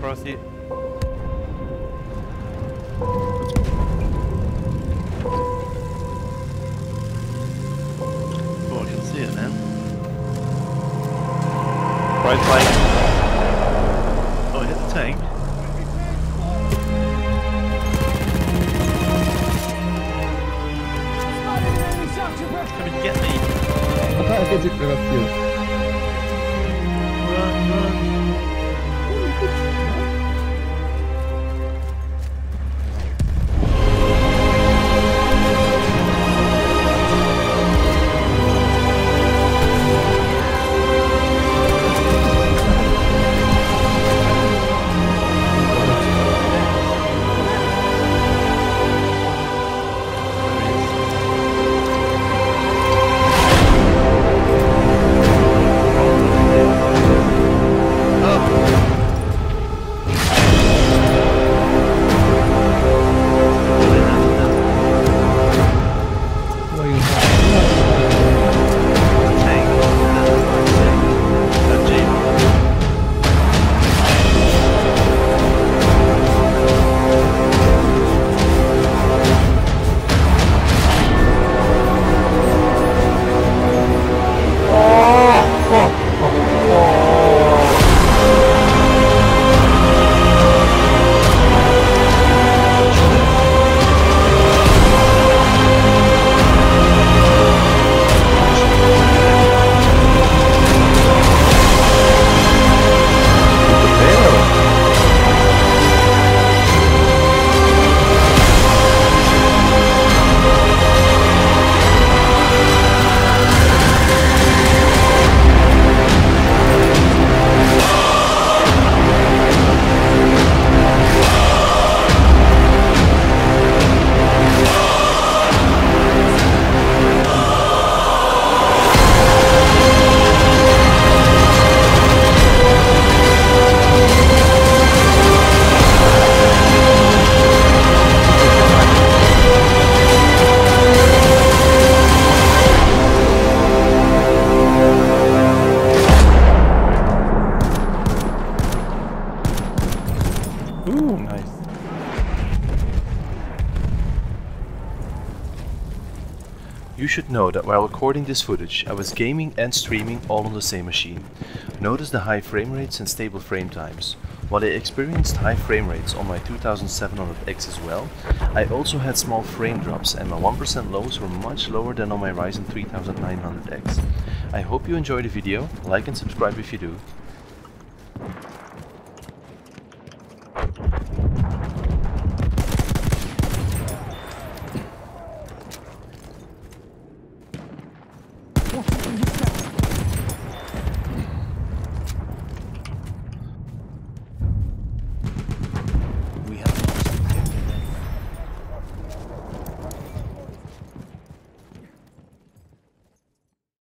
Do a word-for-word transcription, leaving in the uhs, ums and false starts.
Frothy. Oh, I can see it now. Right flank. Oh, I hit the tank. Come and get me. I get it right up here. Run, run. Ooh, nice. You should know that while recording this footage, I was gaming and streaming all on the same machine. Notice the high frame rates and stable frame times. While I experienced high frame rates on my two thousand seven hundred X as well, I also had small frame drops and my one percent lows were much lower than on my Ryzen thirty-nine hundred X. I hope you enjoyed the video, like and subscribe if you do.